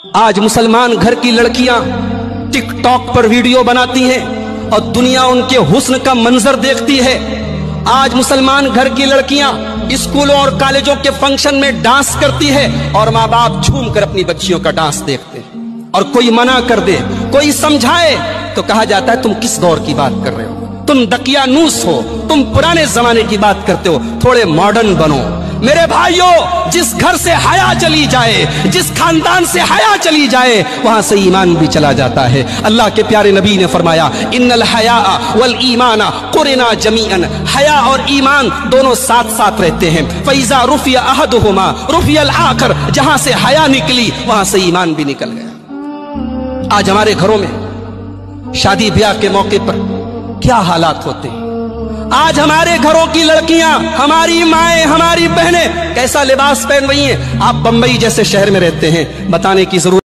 آج مسلمان گھر کی لڑکیاں ٹک ٹاک پر ویڈیو بناتی ہیں اور دنیا ان کے حسن کا منظر دیکھتی ہے۔ آج مسلمان گھر کی لڑکیاں اسکولوں اور کالجوں کے فنکشن میں ڈانس کرتی ہے اور ماں باپ جھوم کر اپنی بچیوں کا ڈانس دیکھتے ہیں، اور کوئی منع کر دے، کوئی سمجھائے تو کہا جاتا ہے تم کس دور کی بات کر رہے ہو، تم دقیانوس ہو، تم پرانے زمانے کی بات کرتے ہو، تھوڑے ماڈرن بنو۔ میرے بھائیوں، جس گھر سے حیا چلی جائے، جس خاندان سے حیا چلی جائے، وہاں سے ایمان بھی چلا جاتا ہے۔ اللہ کے پیارے نبی نے فرمایا ان الحیاء والایمان قرنا جمیعا، حیا اور ایمان دونوں ساتھ ساتھ رہتے ہیں۔ فاذا رفع احدهما رفع الاخر، جہاں سے حیا نکلی وہاں سے ایمان بھی نکل گیا۔ آج ہمارے گھروں میں شادی بیاہ کے موقع پر کیا حالات ہوتے ہیں۔ آج ہمارے گھروں کی لڑکیاں، ہماری مائیں، ہماری بہنیں کیسا لباس پہن رہی ہیں۔ آپ بمبئی جیسے شہر میں رہتے ہیں، بتانے کی ضرورت